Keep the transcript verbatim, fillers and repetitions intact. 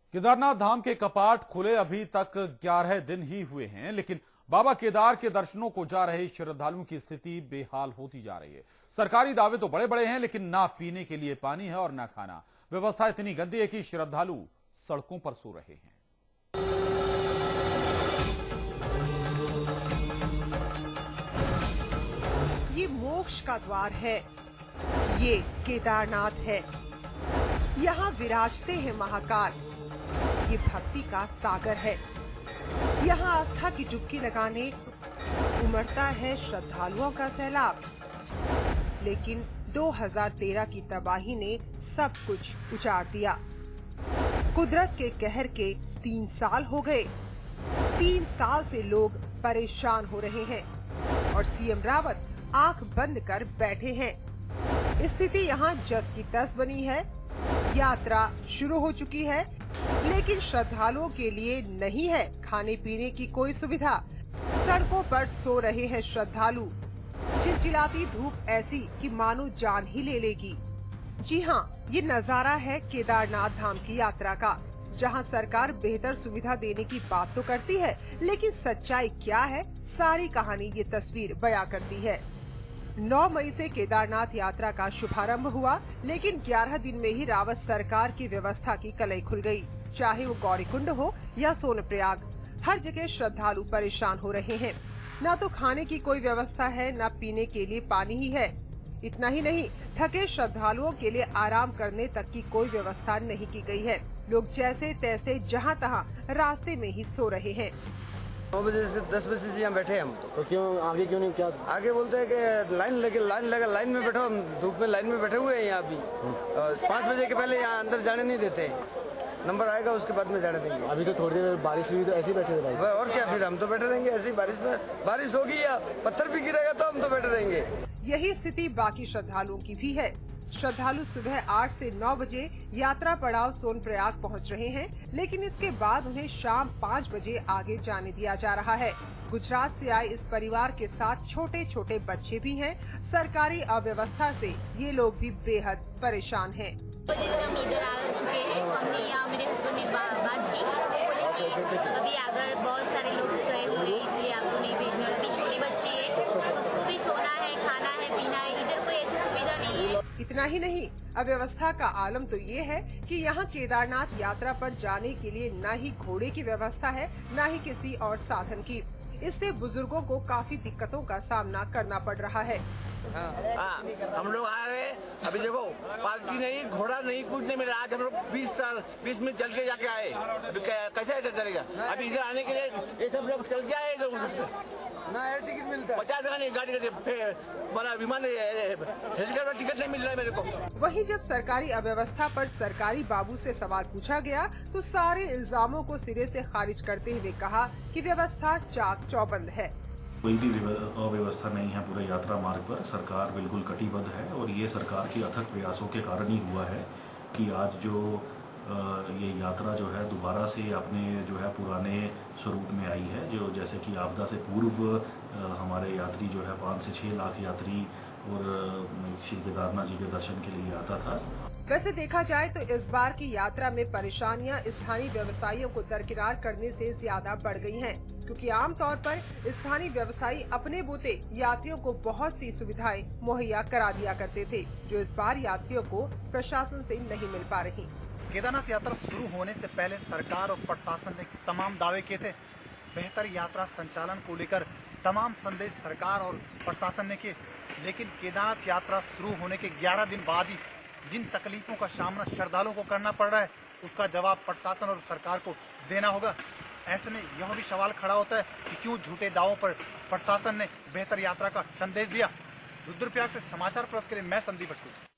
केदारनाथ धाम के कपाट खुले अभी तक ग्यारह दिन ही हुए हैं, लेकिन बाबा केदार के दर्शनों को जा रहे श्रद्धालुओं की स्थिति बेहाल होती जा रही है। सरकारी दावे तो बड़े बड़े हैं, लेकिन ना पीने के लिए पानी है और ना खाना। व्यवस्था इतनी गंदी है कि श्रद्धालु सड़कों पर सो रहे हैं। ये मोक्ष का द्वार है, ये केदारनाथ है। यहाँ विराजते हैं महाकाल। ये भक्ति का सागर है। यहाँ आस्था की डुबकी लगाने उमड़ता है श्रद्धालुओं का सैलाब। लेकिन दो हज़ार तेरह की तबाही ने सब कुछ उजाड़ दिया। कुदरत के कहर के तीन साल हो गए। तीन साल से लोग परेशान हो रहे हैं और सीएम रावत आंख बंद कर बैठे हैं। स्थिति यहाँ जस की तस बनी है। यात्रा शुरू हो चुकी है, लेकिन श्रद्धालुओं के लिए नहीं है खाने पीने की कोई सुविधा। सड़कों पर सो रहे हैं श्रद्धालु। चिलचिलाती धूप ऐसी कि मानो जान ही ले लेगी। जी हाँ, ये नजारा है केदारनाथ धाम की यात्रा का, जहाँ सरकार बेहतर सुविधा देने की बात तो करती है, लेकिन सच्चाई क्या है, सारी कहानी ये तस्वीर बयां करती है। नौ मई से केदारनाथ यात्रा का शुभारंभ हुआ, लेकिन ग्यारह दिन में ही रावत सरकार की व्यवस्था की कलई खुल गई। चाहे वो गौरीकुंड हो या सोनप्रयाग, हर जगह श्रद्धालु परेशान हो रहे हैं। न तो खाने की कोई व्यवस्था है, न पीने के लिए पानी ही है। इतना ही नहीं, थके श्रद्धालुओं के लिए आराम करने तक की कोई व्यवस्था नहीं की गई है। लोग जैसे तैसे जहाँ तहाँ रास्ते में ही सो रहे हैं। नौ बजे से दस बजे से यहाँ बैठे हैं हम तो। तो क्यों आगे क्यों नहीं? क्या आगे बोलते हैं कि लाइन लगे लाइन लगा लाइन में बैठो। हम धूप में लाइन में बैठे हुए हैं यहाँ अभी। पाँच बजे के पहले यहाँ अंदर जाने नहीं देते। नंबर आएगा उसके बाद में जाने देंगे। अभी तो थोड़ी देर बारिश हुई तो ऐसे ही बैठे थे भाई। और क्या, फिर हम तो बैठे रहेंगे ऐसी बारिश में। बारिश होगी या पत्थर भी गिरेगा तो हम तो बैठे रहेंगे। यही स्थिति बाकी श्रद्धालुओं की भी है। श्रद्धालु सुबह आठ से नौ बजे यात्रा पड़ाव सोनप्रयाग पहुंच रहे हैं, लेकिन इसके बाद उन्हें शाम पाँच बजे आगे जाने दिया जा रहा है। गुजरात से आए इस परिवार के साथ छोटे छोटे बच्चे भी हैं। सरकारी अव्यवस्था से ये लोग भी बेहद परेशान हैं। जैसे हम इधर आ चुके हैं, हमने यहाँ मेरे हस्बैंड ने बा, बात की, बोले कि अभी अगर बहुत सारे लोग गए हुए इसलिए आपको नहीं भेजना। अभी छोटी बच्ची है, उसको भी सोना है, खाना है, पीना है, इधर कोई ऐसी सुविधा नहीं है। इतना ही नहीं, अव्यवस्था का आलम तो ये है कि यहाँ केदारनाथ यात्रा पर जाने के लिए न ही घोड़े की व्यवस्था है, न ही किसी और साधन की। इससे बुजुर्गों को काफी दिक्कतों का सामना करना पड़ रहा है। हाँ, हम लोग आ रहे हैं। अभी देखो, पालकी नहीं, घोड़ा नहीं, कुछ नहीं मिला। आज हम लोग बीस साल बीस मिनट चल के जाके आए। कैसे करेगा? अभी इधर आने के लिए ये सब लोग चल के आए ना एयर टिकट मिलता है। पचास गाड़ी गाड़ी बड़ा विमान हेलीकॉप्टर टिकट नहीं मिल रहा है मेरे को। वहीं जब सरकारी अव्यवस्था पर सरकारी बाबू से सवाल पूछा गया तो सारे इल्जामों को सिरे से खारिज करते हुए कहा कि व्यवस्था चाक चौबंद है। कोई भी अव्यवस्था नहीं है पूरे यात्रा मार्ग पर। सरकार बिल्कुल कटिबद्ध है और ये सरकार की अथक प्रयासों के कारण ही हुआ है कि आज जो ये यात्रा जो है दोबारा से अपने जो है पुराने स्वरूप में आई है। जो जैसे कि आपदा से पूर्व हमारे यात्री जो है पाँच से छः लाख यात्री और श्री केदारनाथ जी के दर्शन के लिए आता था। वैसे देखा जाए तो इस बार की यात्रा में परेशानियां स्थानीय व्यवसायियों को दरकिनार करने से ज्यादा बढ़ गई हैं, क्योंकि आमतौर पर स्थानीय व्यवसायी अपने बूते यात्रियों को बहुत सी सुविधाएं मुहैया करा दिया करते थे, जो इस बार यात्रियों को प्रशासन से नहीं मिल पा रही। केदारनाथ यात्रा शुरू होने से पहले सरकार और प्रशासन ने तमाम दावे किए थे। बेहतर यात्रा संचालन को लेकर तमाम संदेश सरकार और प्रशासन ने किए, लेकिन केदारनाथ यात्रा शुरू होने के ग्यारह दिन बाद ही जिन तकलीफों का सामना श्रद्धालुओं को करना पड़ रहा है, उसका जवाब प्रशासन और सरकार को देना होगा। ऐसे में यह भी सवाल खड़ा होता है कि क्यों झूठे दावों पर प्रशासन ने बेहतर यात्रा का संदेश दिया। रुद्रप्रयाग से समाचार प्लस के लिए मैं संदीप बच्चू।